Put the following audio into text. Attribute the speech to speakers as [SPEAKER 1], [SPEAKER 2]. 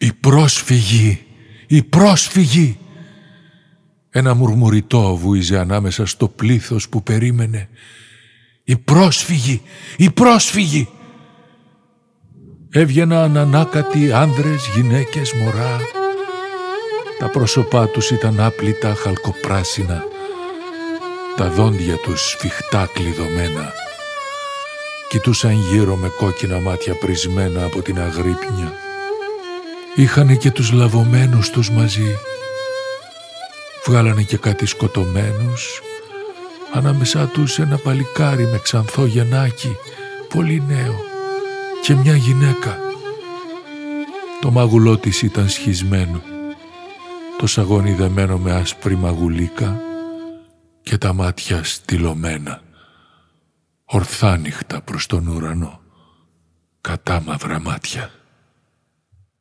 [SPEAKER 1] «Η πρόσφυγη! Η πρόσφυγη!» Ένα μουρμουριτό βούιζε ανάμεσα στο πλήθος που περίμενε. «Η πρόσφυγη! Η πρόσφυγη!» Έβγαιναν ανάκατοι άνδρες, γυναίκες, μωρά. Τα πρόσωπά τους ήταν άπλυτα χαλκοπράσινα, τα δόντια τους σφιχτά κλειδωμένα. Κοιτούσαν γύρω με κόκκινα μάτια πρισμένα από την αγρύπνια. Είχανε και τους λαβωμένους τους μαζί. Βγάλανε και κάτι σκοτωμένους, ανάμεσά τους ένα παλικάρι με ξανθό γεννάκι, πολύ νέο, και μια γυναίκα. Το μάγουλό της ήταν σχισμένο, το σαγόνι δεμένο με άσπρη μαγουλίκα και τα μάτια στυλωμένα, ορθάνυχτα προς τον ουρανό, κατάμαυρα μάτια.